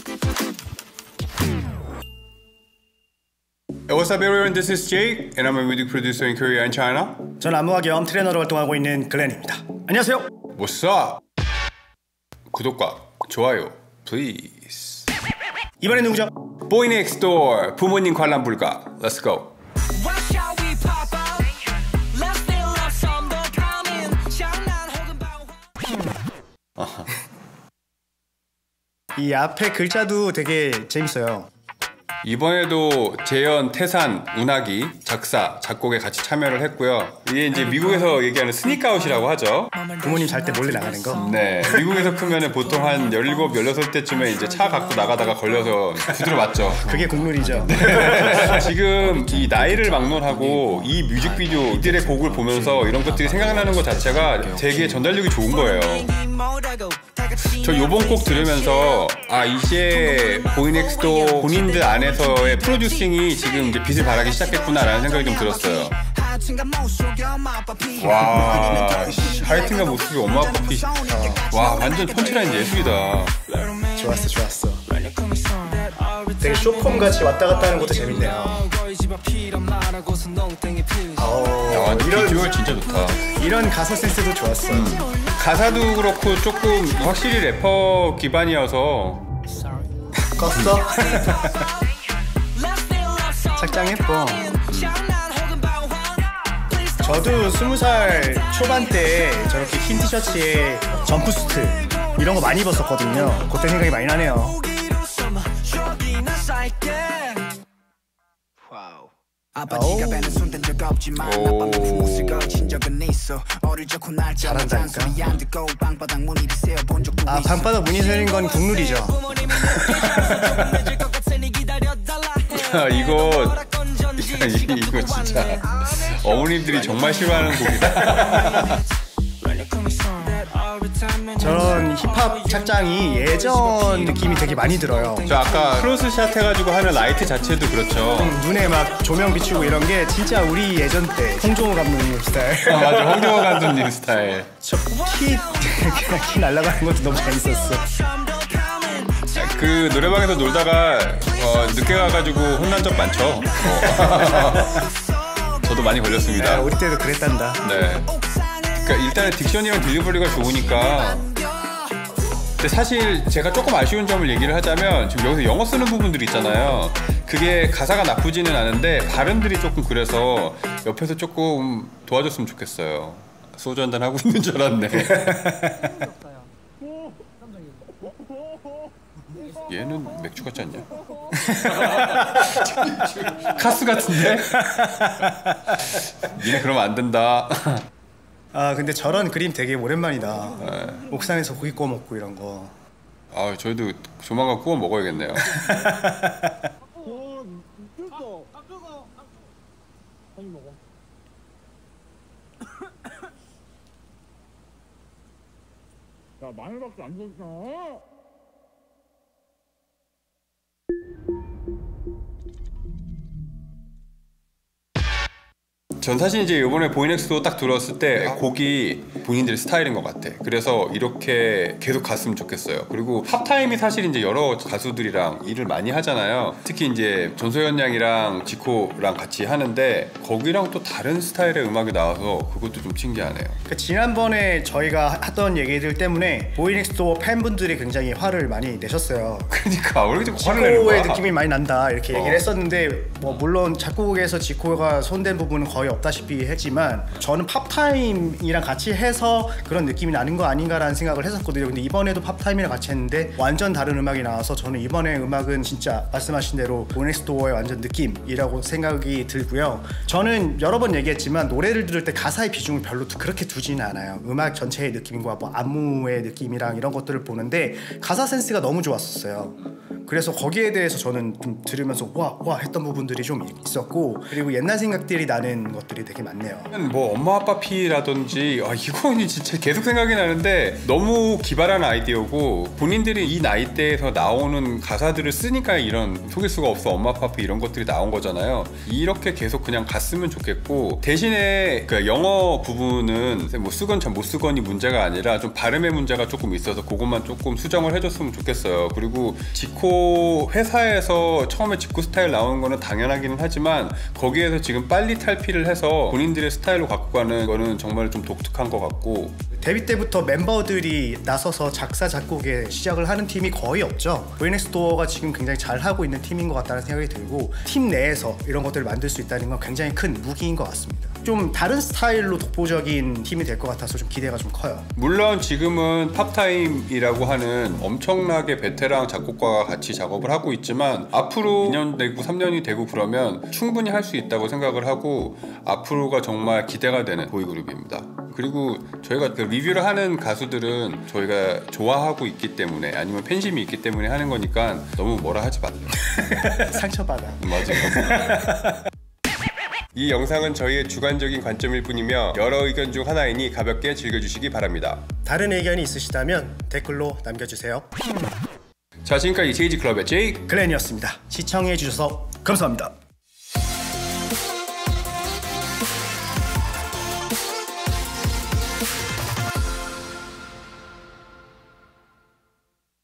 Hey, what's up everyone, this is Jake and I'm a music producer in Korea and China. 전 안무와 겸 트레이너로 활동하고 있는 글렌입니다. 안녕하세요. What's up? 구독과 좋아요 please. 이번엔 누구죠? Boy Next Door 부모님 관람 불가. Let's go. 이 앞에 글자도 되게 재밌어요. 이번에도 재현, 태산, 운하기 작사, 작곡에 같이 참여를 했고요. 이게 이제 미국에서 얘기하는 스니크아웃이라고 하죠. 부모님 잘 때 몰래 나가는 거? 네, 미국에서 크면은 보통 한 17, 16때쯤에 이제 차 갖고 나가다가 걸려서 두드려 맞죠. 그게 국룰이죠. 네. 지금 이 나이를 막론하고 이 뮤직비디오 이들의 곡을 보면서 이런 것들이 생각나는 것 자체가 되게 전달력이 좋은 거예요. 저 요번 곡 들으면서 아 이제 보이넥스도 본인들 안에서의 프로듀싱이 지금 이제 빛을 발하기 시작했구나라는 생각이 좀 들었어요. 와 하여튼가 모습이 엄마 아빠 피. 와 완전 펀치라인 예술이다. 좋았어 좋았어. 되게 쇼폼 같이 왔다 갔다 하는 것도 재밌네요. 야, 비주얼 진짜 좋다. 이런 가사 센스도 좋았어. 가사도 그렇고 조금 확실히 래퍼 기반이어서 껐어? 착장 예뻐. 저도 20살 초반 때 저렇게 흰 티셔츠에 점프수트 이런 거 많이 입었었거든요. 그때 생각이 많이 나네요. 잘한다니까. 아 방바닥 무늬 새는 건 국룰이죠. 이거 진짜 어머님들이 정말 싫어하는 곡이다. 저런 힙합 착장이 예전 느낌이 되게 많이 들어요. 저 아까 크로스샷 해가지고 하는 라이트 자체도 그렇죠. 눈에 막 조명 비추고 이런 게 진짜 우리 예전 때 홍종호 감독님 스타일. 맞아, 홍종호 감독님 스타일. 저 키 날아가는 것도 너무 재밌었어. 그 노래방에서 놀다가 늦게 가가지고 혼난 적 많죠. 저도 많이 걸렸습니다. 네, 우리 때도 그랬단다. 네. 그러니까 일단은 딕션이랑 딜리버리가 좋으니까. 근데 사실 제가 조금 아쉬운 점을 얘기를 하자면 지금 여기서 영어 쓰는 부분들이 있잖아요. 그게 가사가 나쁘지는 않은데 발음들이 조금 그래서 옆에서 조금 도와줬으면 좋겠어요. 소주 한잔 하고 있는 줄 알았네. 얘는 맥주 같지 않냐? 카스 같은데? 니네 그러면 안 된다. 아 근데 저런 그림 되게 오랜만이다. 네. 옥상에서 고기 구워 먹고 이런 거. 아 저희도 조만간 구워 먹어야겠네요. 야 마늘밖에 안 줬어. 전 사실 이제 이번에 보이넥스도 딱 들어왔을 때 곡이 본인들의 스타일인 것 같아. 그래서 이렇게 계속 갔으면 좋겠어요. 그리고 팝타임이 사실 이제 여러 가수들이랑 일을 많이 하잖아요. 특히 이제 전소연 양이랑 지코랑 같이 하는데 거기랑 또 다른 스타일의 음악이 나와서 그것도 좀 신기하네요. 그 지난번에 저희가 하던 얘기들 때문에 보이넥스도 팬분들이 굉장히 화를 많이 내셨어요. 그러니까 왜 이렇게 화를 내는 거야? 지코의 느낌이 많이 난다 이렇게 얘기를 했었는데 뭐 물론 작곡에서 지코가 손댄 부분은 거의 없다시피 했지만 저는 팝타임이랑 같이 해서 그런 느낌이 나는 거 아닌가라는 생각을 했었거든요. 근데 이번에도 팝타임이랑 같이 했는데 완전 다른 음악이 나와서 저는 이번에 음악은 진짜 말씀하신 대로 보이넥스도어의 완전 느낌이라고 생각이 들고요. 저는 여러 번 얘기했지만 노래를 들을 때 가사의 비중을 별로 그렇게 두지는 않아요. 음악 전체의 느낌과 뭐 안무의 느낌이랑 이런 것들을 보는데 가사 센스가 너무 좋았었어요. 그래서 거기에 대해서 저는 좀 들으면서 와 했던 부분들이 좀 있었고, 그리고 옛날 생각들이 나는 것들이 되게 많네요. 뭐 엄마 아빠 피라든지 이거는 진짜 계속 생각이 나는데 너무 기발한 아이디어고, 본인들이 이 나이대에서 나오는 가사들을 쓰니까 이런 속일 수가 없어 엄마 아빠 피 이런 것들이 나온 거잖아요. 이렇게 계속 그냥 갔으면 좋겠고, 대신에 그 영어 부분은 뭐 쓰건 잘 못 쓰건이 문제가 아니라 좀 발음의 문제가 조금 있어서 그것만 조금 수정을 해줬으면 좋겠어요. 그리고 지코 뭐 회사에서 처음에 직구 스타일 나오는 거는 당연하기는 하지만 거기에서 지금 빨리 탈피를 해서 본인들의 스타일로 갖고 가는 거는 정말 좀 독특한 것 같고, 데뷔 때부터 멤버들이 나서서 작사 작곡에 시작을 하는 팀이 거의 없죠. VNX도어가 지금 굉장히 잘하고 있는 팀인 것 같다는 생각이 들고, 팀 내에서 이런 것들을 만들 수 있다는 건 굉장히 큰 무기인 것 같습니다. 좀 다른 스타일로 독보적인 팀이 될 것 같아서 좀 기대가 좀 커요. 물론 지금은 팝타임이라고 하는 엄청나게 베테랑 작곡가가 같이 작업을 하고 있지만 앞으로 2년 되고 3년이 되고 그러면 충분히 할 수 있다고 생각을 하고, 앞으로가 정말 기대가 되는 보이그룹입니다. 그리고 저희가 그 리뷰를 하는 가수들은 저희가 좋아하고 있기 때문에, 아니면 팬심이 있기 때문에 하는 거니까 너무 뭐라 하지 마세요. 상처받아. 맞아요. 이 영상은 저희의 주관적인 관점일 뿐이며 여러 의견 중 하나이니 가볍게 즐겨주시기 바랍니다. 다른 의견이 있으시다면 댓글로 남겨주세요. 자, 지금까지 제이지 클럽의 제이 글렌이었습니다. 시청해주셔서 감사합니다.